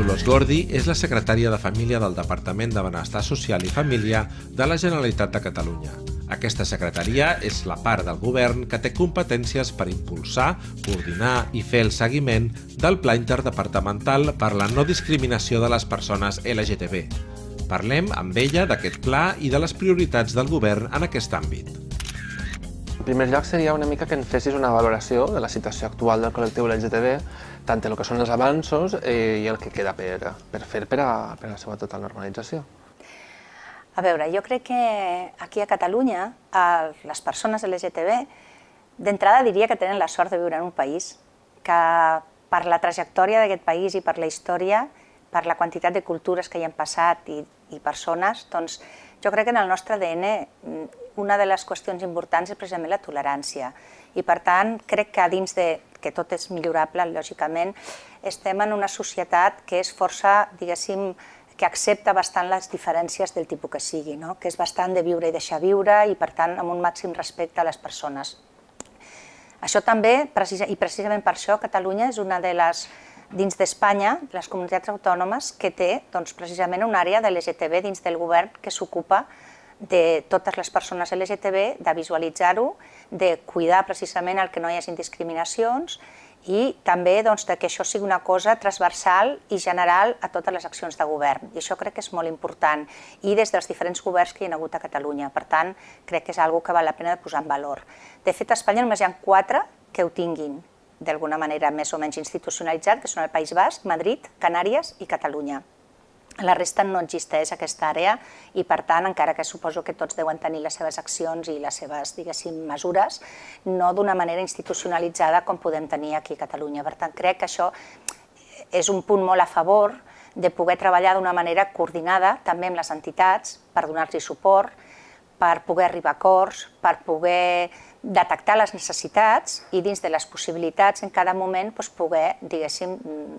Dolors Gordi és la secretària de Família del Departament de Benestar Social i Família de la Generalitat de Catalunya. Aquesta secretaria és la part del govern que té competències per impulsar, coordinar i fer el seguiment del Pla Interdepartamental per la no discriminació de les persones LGTB. Parlem amb ella d'aquest pla i de les prioritats del govern en aquest àmbit. En primer lloc seria una mica que en fessis una valoració de la situació actual del col·lectiu LGTB, tant el que són els avanços i el que queda per fer per a la seva total normalització. A veure, jo crec que aquí a Catalunya les persones LGTB d'entrada diria que tenen la sort de viure en un país que per la trajectòria d'aquest país i per la història, per la quantitat de cultures que hi han passat i persones, doncs jo crec que en el nostre ADN una de les qüestions importants és precisament la tolerància i per tant crec que dins de que tot és millorable, lògicament, estem en una societat que és força, diguéssim, que accepta bastant les diferències del tipus que sigui, que és bastant de viure i deixar viure i per tant amb un màxim respecte a les persones. Això també, i precisament per això, Catalunya és una de les, dins d'Espanya, les comunitats autònomes que té precisament una àrea de LGTB dins del govern que s'ocupa de totes les persones LGTB, de visualitzar-ho, de cuidar precisament el que no hi hagi discriminacions i també que això sigui una cosa transversal i general a totes les accions de govern. I això crec que és molt important i des dels diferents governs que hi ha hagut a Catalunya. Per tant, crec que és una cosa que val la pena de posar en valor. De fet, a Espanya només hi ha 4 que ho tinguin d'alguna manera més o menys institucionalitzat, que són el País Basc, Madrid, Canàries i Catalunya. A la resta no existeix aquesta àrea i, per tant, encara que suposo que tots deuen tenir les seves accions i les seves, diguéssim, mesures, no d'una manera institucionalitzada com podem tenir aquí a Catalunya. Per tant, crec que això és un punt molt a favor de poder treballar d'una manera coordinada també amb les entitats per donar-los suport, per poder arribar a acords, per poder detectar les necessitats i dins de les possibilitats en cada moment poder, diguéssim,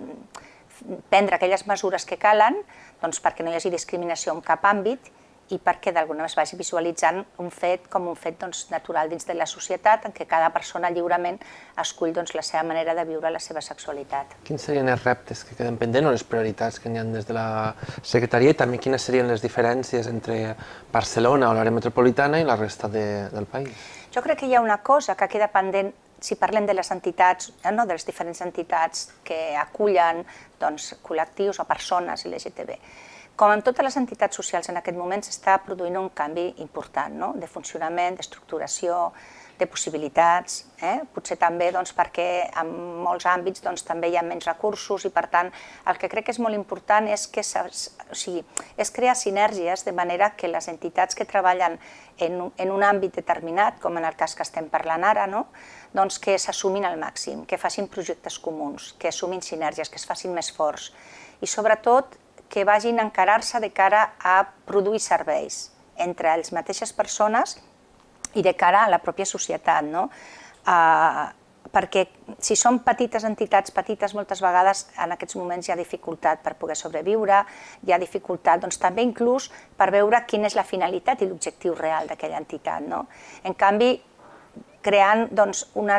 prendre aquelles mesures que calen perquè no hi hagi discriminació en cap àmbit i perquè d'alguna manera es vagi visualitzant un fet com un fet natural dins de la societat en què cada persona lliurement escull la seva manera de viure la seva sexualitat. Quins serien els reptes que queden pendents o les prioritats que n'hi ha des de la Secretaria i també quines serien les diferències entre Barcelona o l'àrea metropolitana i la resta del país? Jo crec que hi ha una cosa que queda pendent si parlem de les entitats, de les diferents entitats que acullen col·lectius o persones LGTB. Com en totes les entitats socials en aquest moment s'està produint un canvi important de funcionament, d'estructuració, de possibilitats, potser també perquè en molts àmbits també hi ha menys recursos i per tant el que crec que és molt important és crear sinergies de manera que les entitats que treballen en un àmbit determinat, com en el cas que estem parlant ara, que s'assumin al màxim, que facin projectes comuns, que assumin sinergies, que es facin més forts i sobretot que vagin a encarar-se de cara a produir serveis entre les mateixes persones i de cara a la pròpia societat, perquè si són petites entitats, petites moltes vegades en aquests moments hi ha dificultat per poder sobreviure, hi ha dificultat també inclús per veure quina és la finalitat i l'objectiu real d'aquella entitat. En canvi, creant una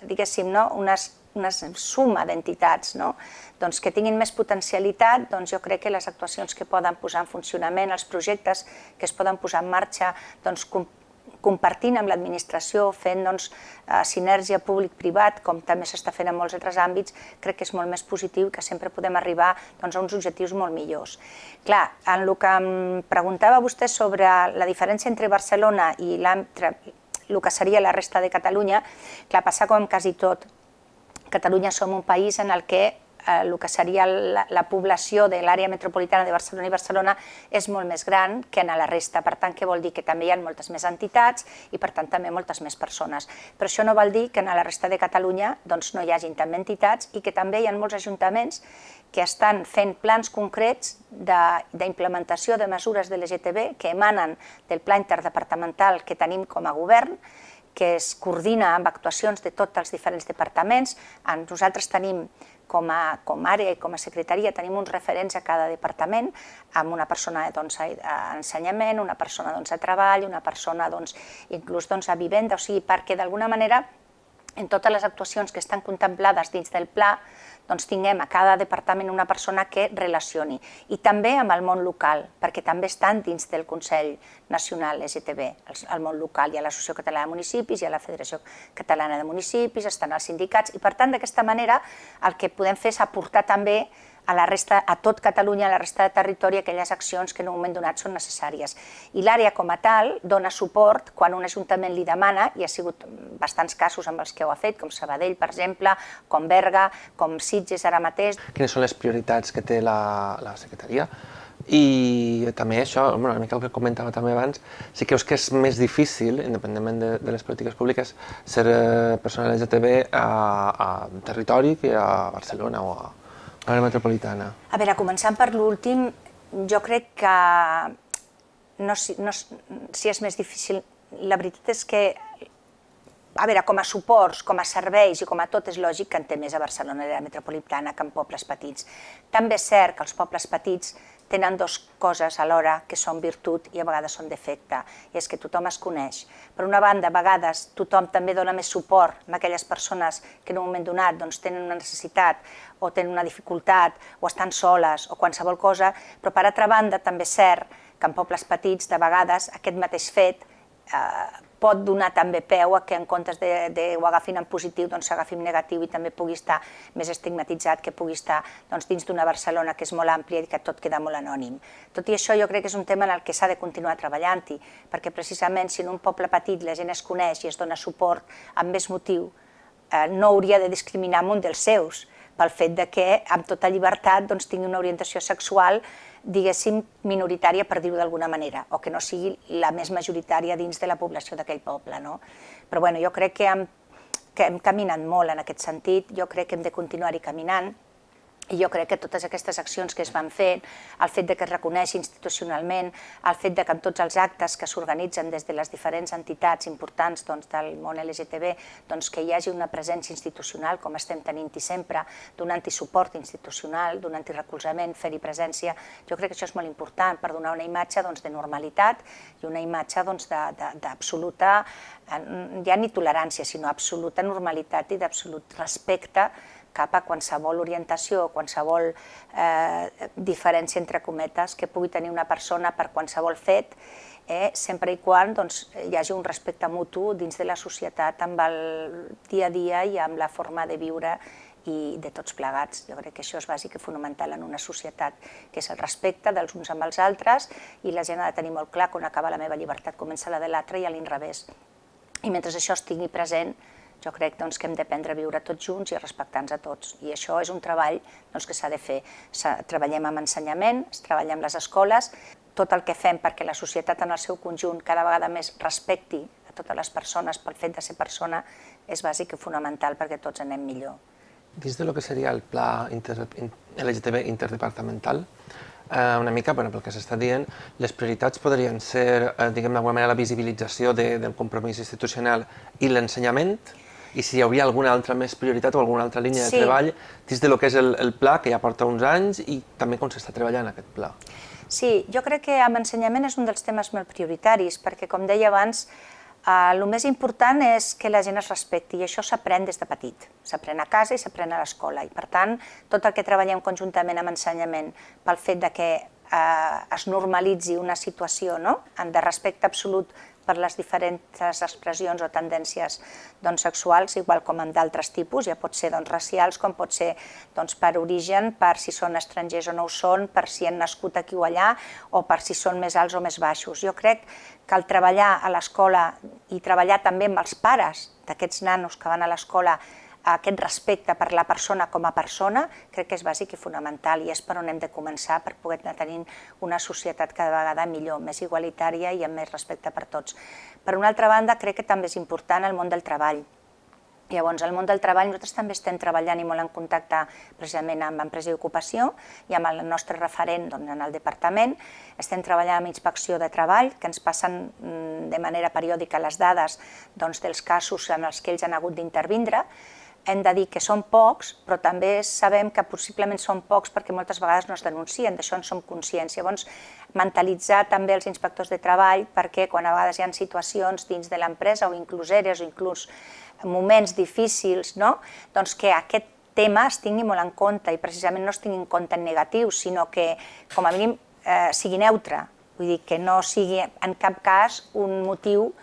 suma d'entitats que tinguin més potencialitat, jo crec que les actuacions que poden posar en funcionament, els projectes que es poden posar en marxa, compartint amb l'administració, fent sinergia públic-privat, com també s'està fent en molts altres àmbits, crec que és molt més positiu i que sempre podem arribar a uns objectius molt millors. Clar, en el que em preguntava vostè sobre la diferència entre Barcelona i el que seria la resta de Catalunya, clar, passa com quasi tot. Catalunya som un país en el que el que seria la població de l'àrea metropolitana de Barcelona i Barcelona és molt més gran que en la resta. Per tant, què vol dir? Que també hi ha moltes més entitats i, per tant, també moltes més persones. Però això no vol dir que en la resta de Catalunya no hi hagin també entitats i que també hi ha molts ajuntaments que estan fent plans concrets d'implementació de mesures de l'LGTB que emanen del pla interdepartamental que tenim com a govern, que es coordina amb actuacions de tots els diferents departaments. Nosaltres tenim com a àrea i com a secretaria tenim uns referents a cada departament, amb una persona a ensenyament, una persona a treball, una persona inclús a vivenda, o sigui, perquè d'alguna manera en totes les actuacions que estan contemplades dins del pla, doncs tinguem a cada departament una persona que relacioni. I també amb el món local, perquè també estan dins del Consell Nacional LGTB, el món local. Hi ha l'Associació Catalana de Municipis, hi ha la Federació Catalana de Municipis, estan els sindicats, i per tant d'aquesta manera el que podem fer és aportar també a tot Catalunya, a la resta de territori, aquelles accions que en un moment donat són necessàries. I l'àrea com a tal dona suport quan un ajuntament li demana, i ha sigut bastants casos amb els que ho ha fet, com Sabadell, per exemple, com Berga, com Sitges ara mateix. Quines són les prioritats que té la secretaria? I també això, una mica el que comentava també abans, si creus que és més difícil, independentment de les polítiques públiques, ser persona LGTB a territori que a Barcelona o a l'àrea metropolitana? A veure, començant per l'últim, jo crec que si és més difícil, la veritat és que, a veure, com a suports, com a serveis i com a tot, és lògic que en té més a Barcelona, a l'àrea metropolitana, que en pobles petits. També és cert que els pobles petits tenen dues coses alhora que són virtut i a vegades són defecte, i és que tothom es coneix. Per una banda, a vegades tothom també dona més suport a aquelles persones que en un moment donat tenen una necessitat o tenen una dificultat o estan soles o qualsevol cosa, però per altra banda també és cert que en pobles petits de vegades aquest mateix fet pot donar també peu a que en comptes de ho agafin en positiu, s'agafi en negatiu i també pugui estar més estigmatitzat, que pugui estar dins d'una Barcelona que és molt àmplia i que tot queda molt anònim. Tot i això jo crec que és un tema en el que s'ha de continuar treballant-hi, perquè precisament si en un poble petit la gent es coneix i es dona suport amb més motiu, no hauria de discriminar un dels seus, pel fet que amb tota llibertat tingui una orientació sexual, diguéssim, minoritària, per dir-ho d'alguna manera, o que no sigui la més majoritària dins de la població d'aquell poble. Però jo crec que hem caminat molt en aquest sentit, jo crec que hem de continuar-hi caminant, i jo crec que totes aquestes accions que es van fent, el fet que es reconeixi institucionalment, el fet que en tots els actes que s'organitzen des de les diferents entitats importants del món LGTB, que hi hagi una presència institucional, com estem tenint-hi sempre, donant-hi suport institucional, donant-hi recolzament, fer-hi presència, jo crec que això és molt important per donar una imatge de normalitat i una imatge d'absoluta, ja ni tolerància, sinó absoluta normalitat i d'absolut respecte cap a qualsevol orientació o qualsevol diferència entre cometes que pugui tenir una persona per qualsevol fet, sempre i quan hi hagi un respecte mutu dins de la societat amb el dia a dia i amb la forma de viure i de tots plegats. Jo crec que això és bàsic i fonamental en una societat, que és el respecte dels uns amb els altres, i la gent ha de tenir molt clar que on acaba la meva llibertat comença la de l'altre i a l'inrevés. I mentre això estigui present, jo crec que hem d'aprendre a viure tots junts i a respectar-nos a tots. I això és un treball que s'ha de fer. Treballem amb ensenyament, treballem amb les escoles, tot el que fem perquè la societat en el seu conjunt cada vegada més respecti a totes les persones pel fet de ser persona és bàsic i fonamental perquè tots anem millor. Dins del que seria el pla LGTB interdepartamental, una mica, pel que s'està dient, les prioritats podrien ser, diguem d'alguna manera, la visibilització del compromís institucional i l'ensenyament, i si hi hauria alguna altra més prioritat o alguna altra línia de treball dins del que és el pla, que ja porta uns anys, i també com s'està treballant aquest pla. Sí, jo crec que amb ensenyament és un dels temes molt prioritaris, perquè, com deia abans, el més important és que la gent es respecti, i això s'aprèn des de petit. S'aprèn a casa i s'aprèn a l'escola, i per tant, tot el que treballem conjuntament amb ensenyament pel fet que es normalitzi una situació de respecte absolut per les diferents expressions o tendències sexuals, igual com en d'altres tipus, ja pot ser racials, com pot ser per origen, per si són estrangers o no ho són, per si han nascut aquí o allà, o per si són més alts o més baixos. Jo crec que el treballar a l'escola i treballar també amb els pares d'aquests nanos que van a l'escola, aquest respecte per la persona com a persona, crec que és bàsic i fonamental, i és per on hem de començar per poder tenir una societat cada vegada millor, més igualitària i amb més respecte per tots. Per una altra banda, crec que també és important el món del treball. Llavors, al món del treball nosaltres també estem treballant i molt en contacte precisament amb Empresa i Ocupació i amb el nostre referent en el departament. Estem treballant amb Inspecció de Treball, que ens passen de manera periòdica les dades dels casos en els que ells han hagut d'intervindre. hem de dir que són pocs, però també sabem que possiblement són pocs perquè moltes vegades no es denuncien, d'això en som conscients. Llavors, mentalitzar també els inspectors de treball perquè quan a vegades hi ha situacions dins de l'empresa o inclús ERES o inclús moments difícils, doncs que aquest tema es tingui molt en compte i precisament no es tingui en compte en negatiu, sinó que com a mínim sigui neutre, vull dir que no sigui en cap cas un motiu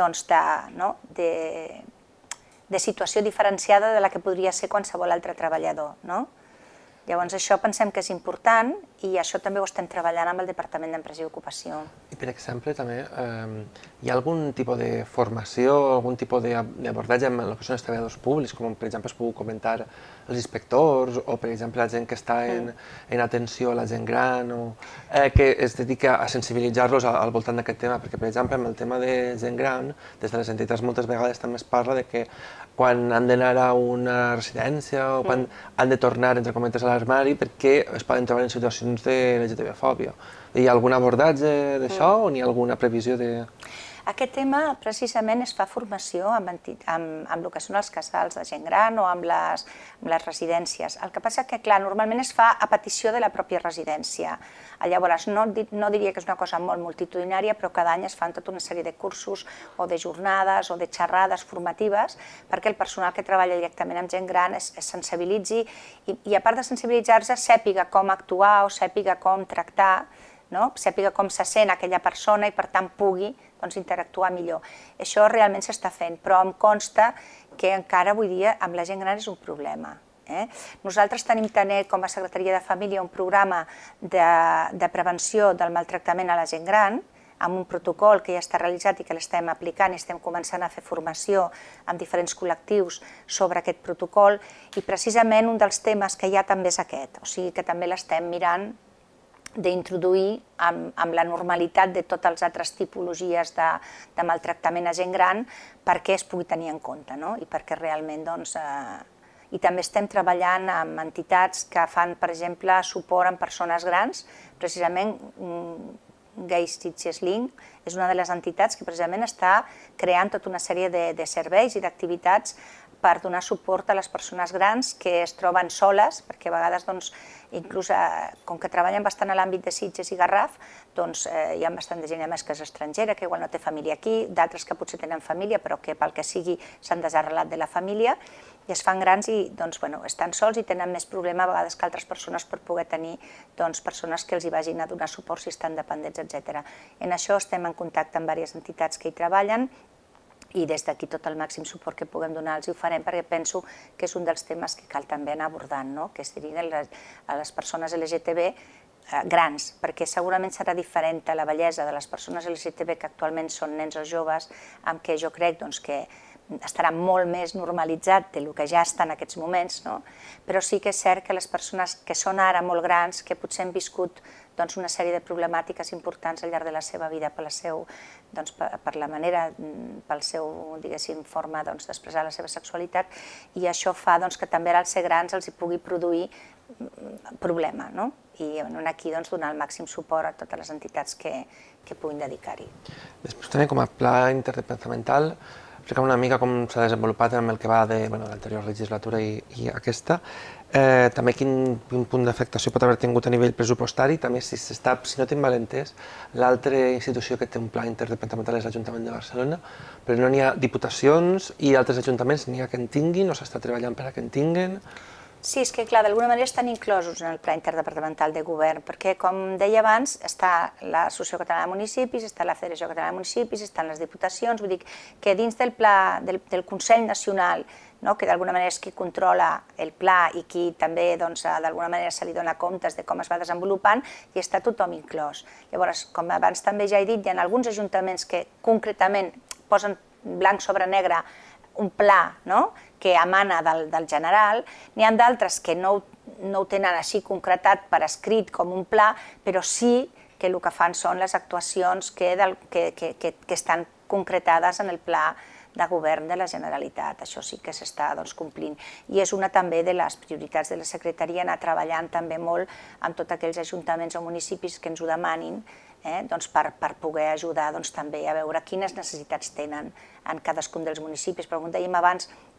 de situació diferenciada de la que podria ser qualsevol altre treballador. Llavors això pensem que és important i això també ho estem treballant amb el Departament d'Empresa i Ocupació. I per exemple també hi ha algun tipus de formació, algun tipus d'abordatge amb el que són els treballadors públics, com per exemple es pogut comentar els inspectors o per exemple la gent que està en atenció a la gent gran o que es dedica a sensibilitzar-los al voltant d'aquest tema, perquè per exemple amb el tema de gent gran, des de les entitats moltes vegades també es parla de que quan han d'anar a una residència o quan han de tornar, entre cometes, a l'armari perquè es poden trobar en situacions de LGTB-fòbia. Hi ha algun abordatge d'això o n'hi ha alguna previsió de...? Aquest tema precisament es fa formació amb el que són els casals de gent gran o amb les residències. El que passa que, clar, normalment es fa a petició de la pròpia residència. Llavors, no diria que és una cosa molt multitudinària, però cada any es fan tota una sèrie de cursos o de jornades o de xerrades formatives perquè el personal que treballa directament amb gent gran es sensibilitzi i a part de sensibilitzar-se, sàpiga com actuar o sàpiga com tractar, sàpiga com se sent aquella persona i per tant pugui interactuar millor. Això realment s'està fent, però em consta que encara avui dia amb la gent gran és un problema. Nosaltres tenim també com a Secretaria de Família un programa de prevenció del maltractament a la gent gran, amb un protocol que ja està realitzat i que l'estem aplicant i estem començant a fer formació amb diferents col·lectius sobre aquest protocol i precisament un dels temes que hi ha també és aquest, o sigui que també l'estem mirant d'introduir amb la normalitat de totes les altres tipologies de maltractament a gent gran perquè es pugui tenir en compte i perquè realment i també estem treballant amb entitats que fan, per exemple, suport amb persones grans, precisament Gays Sitges Link és una de les entitats que precisament està creant tota una sèrie de serveis i d'activitats per donar suport a les persones grans que es troben soles, perquè a vegades, inclús com que treballen bastant a l'àmbit de Sitges i Garraf, hi ha bastant de gent més que és estrangera, que igual no té família aquí, d'altres que potser tenen família, però que pel que sigui s'han desarrelat de la família, i es fan grans i estan sols i tenen més problema a vegades que altres persones per poder tenir persones que els hi vagin a donar suport si estan dependents, etc. En això estem en contacte amb diverses entitats que hi treballen i des d'aquí tot el màxim suport que puguem donar els hi ho farem perquè penso que és un dels temes que cal també anar abordant, que es dirigin a les persones LGTB grans, perquè segurament serà diferent la bellesa de les persones LGTB que actualment són nens o joves, amb què jo crec que estarà molt més normalitzat del que ja està en aquests moments, però sí que és cert que les persones que són ara molt grans, que potser han viscut una sèrie de problemàtiques importants al llarg de la seva vida per la manera, pel seu, diguéssim, forma d'expressar la seva sexualitat, i això fa que també ara als ser grans els hi pugui produir problema, i aquí donar el màxim suport a totes les entitats que puguin dedicar-hi. Després també com a pla interdepartamental, explicar una mica com s'ha desenvolupat amb el que va de l'anterior legislatura i aquesta, també quin punt d'afectació pot haver tingut a nivell pressupostari, també si no tinc mal entès, l'altra institució que té un pla interdepartamental és l'Ajuntament de Barcelona, però no n'hi ha diputacions i altres ajuntaments n'hi ha que en tinguin o s'està treballant per a que en tinguin. Sí, és que clar, d'alguna manera estan inclosos en el Pla Interdepartamental de Govern, perquè, com deia abans, està l'Associació Catalana de Municipis, està la Federació Catalana de Municipis, estan les diputacions, vull dir que dins del pla del Consell Nacional, que d'alguna manera és qui controla el pla i qui també d'alguna manera se li dona comptes de com es va desenvolupant, i està tothom inclòs. Llavors, com abans també ja he dit, hi ha alguns ajuntaments que concretament posen blanc sobre negre un pla que emana del general, n'hi ha d'altres que no ho tenen així concretat per escrit com un pla, però sí que el que fan són les actuacions que estan concretades en el pla de govern de la Generalitat. Això sí que s'està complint. I és una també de les prioritats de la Secretaria, anar treballant també molt amb tots aquells ajuntaments o municipis que ens ho demanin per poder ajudar també a veure quines necessitats tenen en cadascun dels municipis. Però com dèiem abans,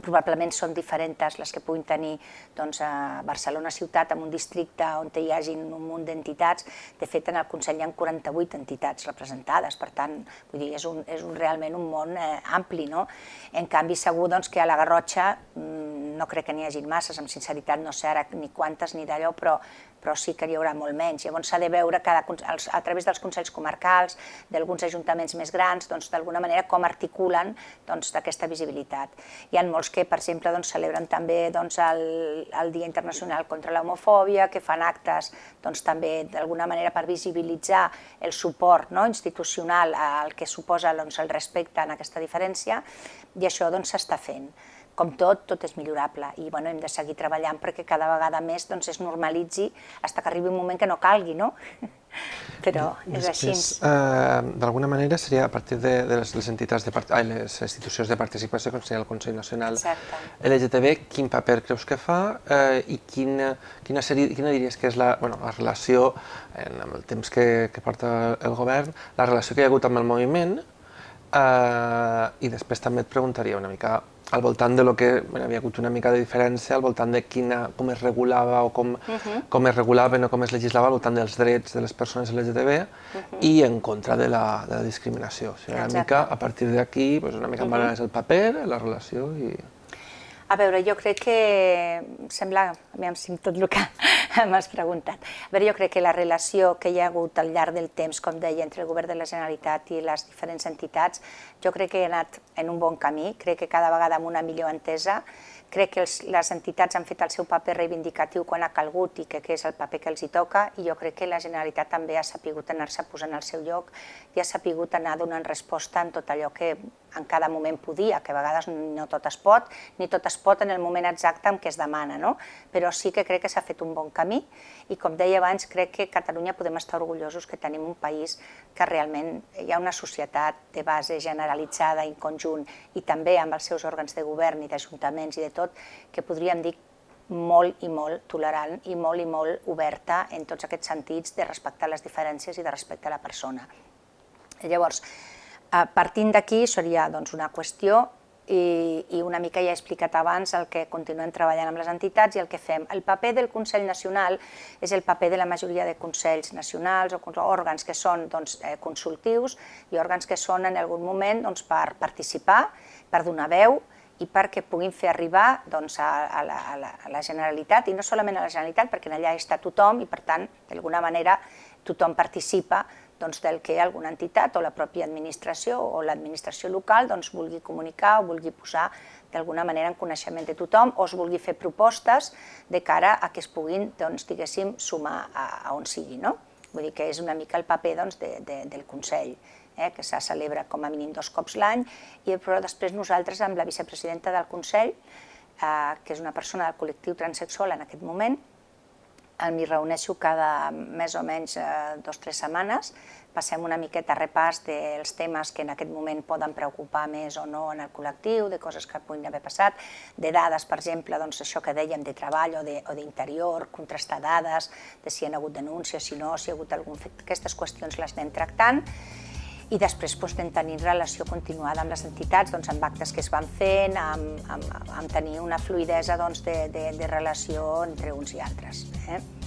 probablement són diferents les que puguin tenir a Barcelona ciutat, en un districte on hi hagi un munt d'entitats. De fet, en el Consell hi ha 48 entitats representades, per tant, vull dir, és realment un món ampli, no? En canvi, segur que a la Garrotxa no crec que n'hi hagi masses, amb sinceritat, no sé ara ni quantes ni d'allò, però sí que n'hi haurà molt menys. Llavors s'ha de veure a través dels consells comarcals, d'alguns ajuntaments més grans, d'alguna manera com articulen aquesta visibilitat. Hi ha molts que, per exemple, celebren també el Dia Internacional contra l'Homofòbia, que fan actes també d'alguna manera per visibilitzar el suport institucional al que suposa el respecte en aquesta diferència, i això s'està fent. Com tot és millorable i hem de seguir treballant perquè cada vegada més es normalitzi fins que arribi un moment que no calgui, no? Però és així. D'alguna manera seria a partir de les institucions de participació, com seria el Consell Nacional LGTB, quin paper creus que fa i quina diries que és la relació, en el temps que porta el govern, la relació que hi ha hagut amb el moviment, i després també et preguntaria una mica al voltant de lo que hi havia hagut una mica de diferència, al voltant de com es regulava o com es regulaven o com es legislava al voltant dels drets de les persones LGTB i en contra de la discriminació. Una mica, a partir d'aquí, una mica en valoraràs el paper, la relació i... A veure, jo crec que, sembla, a mi em sent tot el que m'has preguntat. A veure, jo crec que la relació que hi ha hagut al llarg del temps, com deia, entre el govern de la Generalitat i les diferents entitats, jo crec que he anat en un bon camí, crec que cada vegada amb una millor entesa, crec que les entitats han fet el seu paper reivindicatiu quan ha calgut i que és el paper que els hi toca, i jo crec que la Generalitat també ha sapigut anar-se posant al seu lloc i ha sapigut anar donant resposta en tot allò que en cada moment podia, que a vegades no tot es pot, ni tot es pot en el moment exacte en què es demana, no? Però sí que crec que s'ha fet un bon camí i, com deia abans, crec que a Catalunya podem estar orgullosos que tenim un país que realment hi ha una societat de base generalitzada i en conjunt i també amb els seus òrgans de govern i d'ajuntaments i de tot, que podríem dir molt i molt tolerant i molt oberta en tots aquests sentits de respectar les diferències i de respectar la persona. Llavors, partint d'aquí seria una qüestió i una mica ja he explicat abans el que continuem treballant amb les entitats i el que fem. El paper del Consell Nacional és el paper de la majoria de consells nacionals o òrgans que són consultius i òrgans que són en algun moment per participar, per donar veu i perquè puguin fer arribar a la Generalitat, i no solament a la Generalitat, perquè allà està tothom i, per tant, d'alguna manera, tothom participa del que alguna entitat o la pròpia administració o l'administració local vulgui comunicar o vulgui posar d'alguna manera en coneixement de tothom o es vulgui fer propostes de cara a que es puguin, diguéssim, sumar a on sigui. Vull dir que és una mica el paper del Consell, que se celebra com a mínim 2 cops l'any, però després nosaltres amb la vicepresidenta del Consell, que és una persona del col·lectiu transsexual en aquest moment, m'hi reuneixo cada més o menys 2 o 3 setmanes, passem una miqueta repàs dels temes que en aquest moment poden preocupar més o no en el col·lectiu, de coses que puguin haver passat, de dades, per exemple, això que dèiem de treball o d'interior, contrastar dades, de si hi ha hagut denúncies, si no, si hi ha hagut algun fet. Aquestes qüestions les anem tractant i després anem tenint relació continuada amb les entitats, amb actes que es van fent, amb tenir una fluïdesa de relació entre uns i altres.